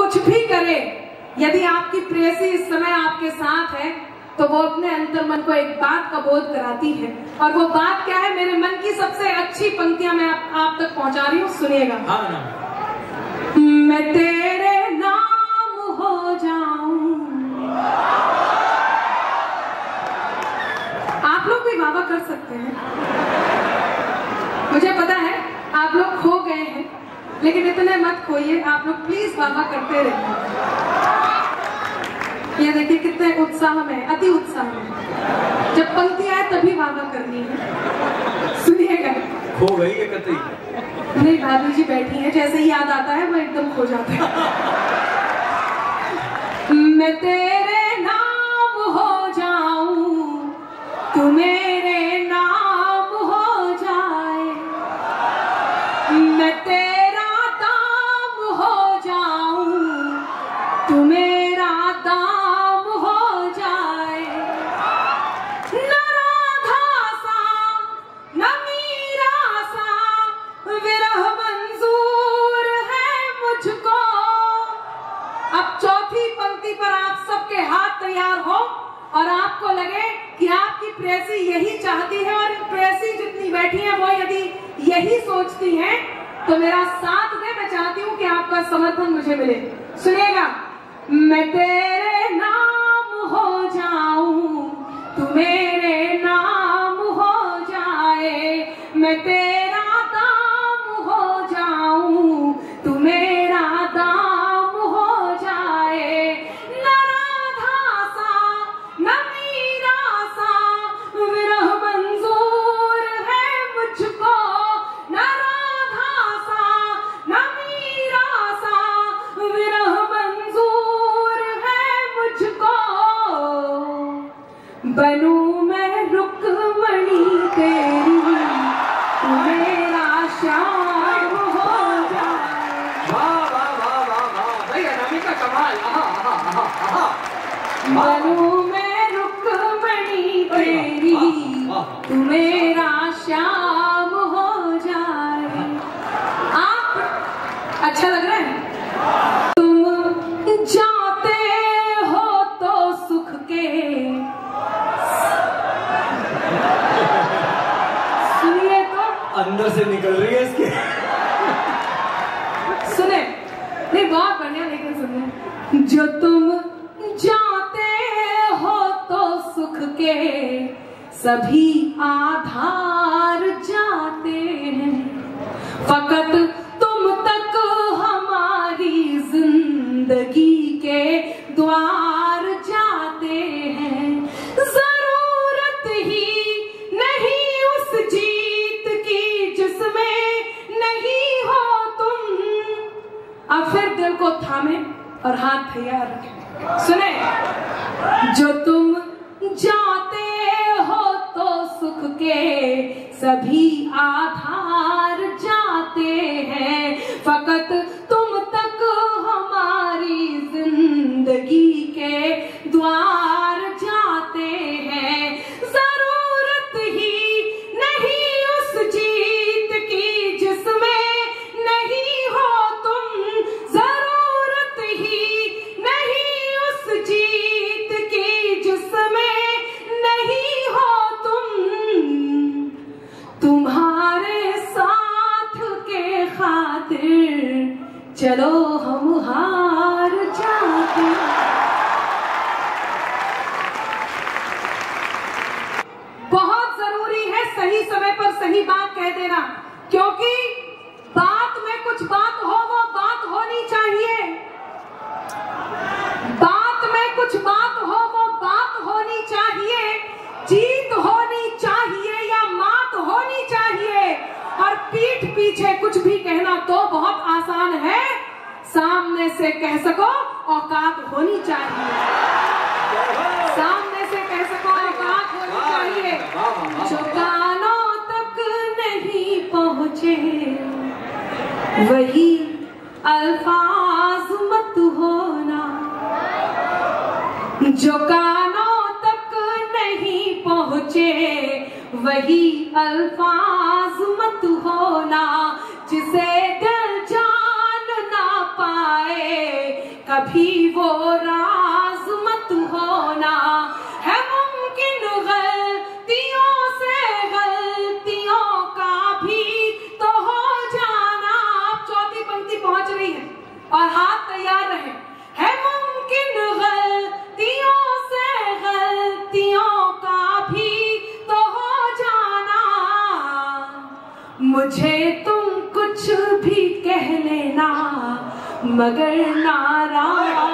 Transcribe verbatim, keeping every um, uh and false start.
कुछ भी करे, यदि आपकी प्रेयसी इस समय आपके साथ है तो वो अपने अंतर मन को एक बात का बोध कराती है। और वो बात क्या है? मेरे मन की सबसे अच्छी पंक्तियां मैं आप, आप तक पहुंचा रही हूँ, सुनिएगा। मैं तेरे नाम हो जाऊं। आप लोग भी वावा कर सकते हैं, मुझे पता है आप लोग खो गए हैं, लेकिन इतने मत खोइए, आप लोग प्लीज वावा करते रहिए। ये देखिए कितने उत्साह में, अति उत्साह में। जब पंक्ति आए तभी वावा करनी है, सुनिएगा। खो गई है कतई? नहीं, भाभी जी बैठी हैं, जैसे ही याद आता है वो एकदम खो जाता है। मैं तेरे नाम हो जाऊं, तू मेरे नाम हो जाए, मैं तेरा दाम हो जाऊं, तू मेरा दाम हो जाए। न राधा सा न मीरा सा विरह मंजूर है मुझको। अब चौथी पंक्ति पर आप सबके हाथ तैयार हो और आपको लगे कि आपकी प्रेयसी यही चाहती है, और प्रेयसी जितनी बैठी है वो यदि यही सोचती है तो मेरा साथ दे। मैं चाहती हूँ कि आपका समर्थन मुझे मिले। सुनिएगा। मैं तेरे नाम हो जाऊं, तू मेरे नाम हो जाए, मैं तेरा दाम हो जाऊं, तू मेरा दाम हो जाए। न राधा सा न मीरा सा विरह मंजूर है मुझको, न राधा सा न मीरा सा विरह मंजूर है मुझको। बनूं मैं रुक्मणी तेरी, तू मेरा श्याम हो जाए। वाह वाह वाह वाह वाह भाई, अनामिका कमाल। आहा आहा आहा। बनूं मैं रुक्मणी तेरी, तू मेरा श्याम हो जाए। आप अच्छा लग रहा है? तुम जाते हो तो सुख के, सुनिए तो अंदर से निकल रही है इसके। सुने, नहीं बहुत बढ़िया, लेकिन सुनिए। जो तुम जाते हो तो सुख के सभी आधार जाते हैं, फकत तुम तक हमारी जिंदगी के द्वार जाते हैं। जरूरत ही नहीं उस जीत की जिसमें नहीं हो तुम। अब फिर दिल को थामे और हाथ तैयार रखें। सुने। जो तुम जाते हो तो सुख के सभी आधार जाते हैं, फकत तुम तक हमारी जिंदगी के द्वार जाते हैं। जरूरत ही नहीं उस जीत की जिसमें नहीं हो तुम, जरूरत ही नहीं उस जीत की जिसमें नहीं हो तुम। तुम्हारे साथ के खातिर चलो हम हार जाते। बहुत जरूरी है सही समय पर सही बात कह देना, क्योंकि बात में कुछ बात हो वो बात होनी चाहिए। बात में कुछ बात हो वो बात होनी चाहिए। जीत होनी चाहिए या मात होनी चाहिए। और पीठ पीछे कुछ भी कहना तो बहुत आसान है, सामने से कह सको औकात होनी चाहिए। सामने से कह सको औकात होनी चाहिए। जो कानों तक नहीं पहुंचे वही अल्फाज मत होना। जो कानों तक नहीं पहुंचे वही अल्फाज मत होना। जिसे दिल जान ना पाए कभी वो राज मत होना, है मुमकिन गलतियों से गलतियों का भी तो हो जाना। अब चौथी पंक्ति पहुंच रही है और हाथ तैयार रहे। है मुमकिन गलतियों से गलतियों का भी तो हो जाना, मुझे तुम कुछ भी कह लेना मगर नाराज